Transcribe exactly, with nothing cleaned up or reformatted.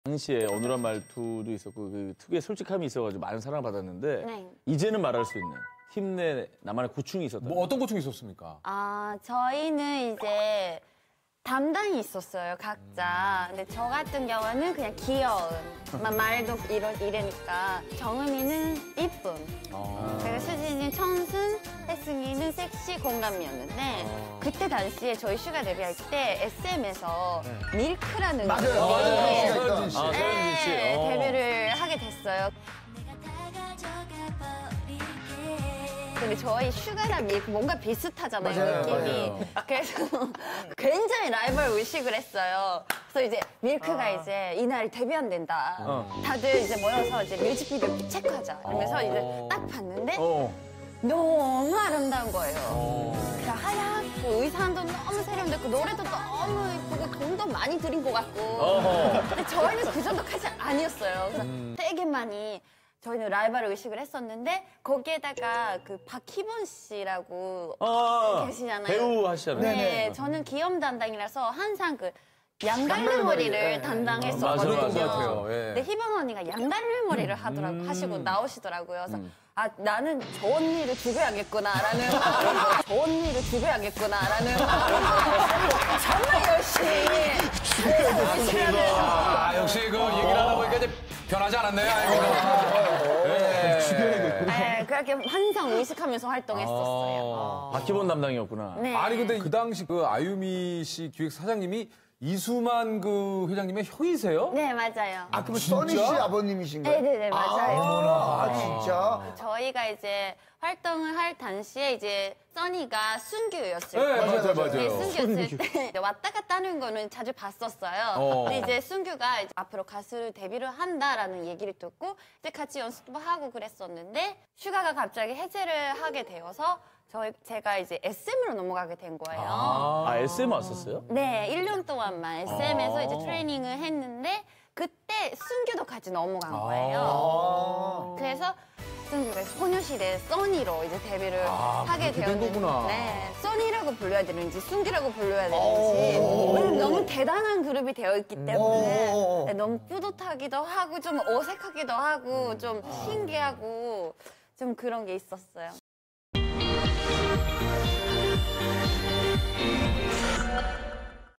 당시에 어눌한 말투도 있었고 그 특유의 솔직함이 있어가지고 많은 사랑을 받았는데 네. 이제는 말할 수 있는 힘내 나만의 고충이 있었다. 뭐 어떤 고충이 있었습니까? 아, 저희는 이제 담당이 있었어요, 각자. 근데 저 같은 경우는 그냥 귀여움. 막 말도 이러, 이러니까. 정은이는 이쁨. 아. 그리고 수진이는 청순, 혜승이는 섹시 공감이었는데 아. 그때 당시에 저희 슈가 데뷔할 때 에스엠에서 밀크라는 맞아요. 그룹이 맞아요. 서현진 씨. 아, 서현진 씨. 네, 어. 데뷔를 하게 됐어요. 근데 저희 슈가랑 밀크 뭔가 비슷하잖아요, 맞아요, 느낌이. 맞아요. 그래서 굉장히 라이벌 의식을 했어요. 그래서 이제 밀크가 아. 이제 이날 데뷔한댄다. 어. 다들 이제 모여서 이제 뮤직비디오 체크하자. 이러면서 어. 이제 딱 봤는데 어. 너무 아름다운 거예요. 어. 그냥 하얗고 의상도 너무 세련됐고 노래도 너무 예쁘고 돈도 많이 들인 것 같고. 어허. 근데 저희는 그 정도까지 아니었어요. 그래서 음. 되게 많이 저희는 라이벌 의식을 했었는데 거기에다가 그 박희본 씨라고 어. 계시잖아요. 배우 하시잖아요. 네, 네네. 저는 귀염 담당이라서 항상 그 양갈래 양갈래 머리, 머리를 예. 담당했었거든요. 맞아요, 맞아요. 같아요, 예. 근데 희본 언니가 양갈래 머리를 하더라고 음. 하시고 나오시더라고요. 그래서 아 나는 저 언니를 죽여야겠구나라는 마음으로 저 언니를 죽여야겠구나라는 마음으로 정말 열심히 아, 역시 그 얘기를 하다 보니까 이제 변하지 않았네요. 아이고. 네. 네, 그렇게 항상 의식하면서 활동했었어요. 박희본 담당이었구나. 네. 아니 근데 그 당시 그 아유미 씨 기획 사장님이 이수만 그 회장님의 형이세요? 네, 맞아요. 아, 그럼 써니 씨 아버님이신가요? 네네네, 맞아요. 아, 진짜? 저희가 이제 활동을 할 당시에 이제 써니가 순규였을 네, 거예요. 맞아요, 맞아요. 네, 순규였을 때 이제 왔다 갔다 하는 거는 자주 봤었어요. 어. 근데 이제 순규가 이제 앞으로 가수 데뷔를 한다라는 얘기를 듣고 이제 같이 연습도 하고 그랬었는데 슈가가 갑자기 해체를 하게 되어서 저희 제가 이제 에스엠으로 넘어가게 된 거예요. 아, 에스엠 왔었어요? 네, 일 년 동안만 에스엠에서 아. 이제 트레이닝을 했는데 그때 순규도 같이 넘어간 거예요. 아. 그래서 순규가 소녀시대 써니로 이제 데뷔를 아, 하게 그렇게 된 되었는데 거구나. 네, 써니라고 불러야 되는지 순규라고 불러야 되는지 왜냐면 너무 대단한 그룹이 되어 있기 때문에 오. 네, 너무 뿌듯하기도 하고 좀 어색하기도 하고 음. 좀 아. 신기하고 좀 그런 게 있었어요.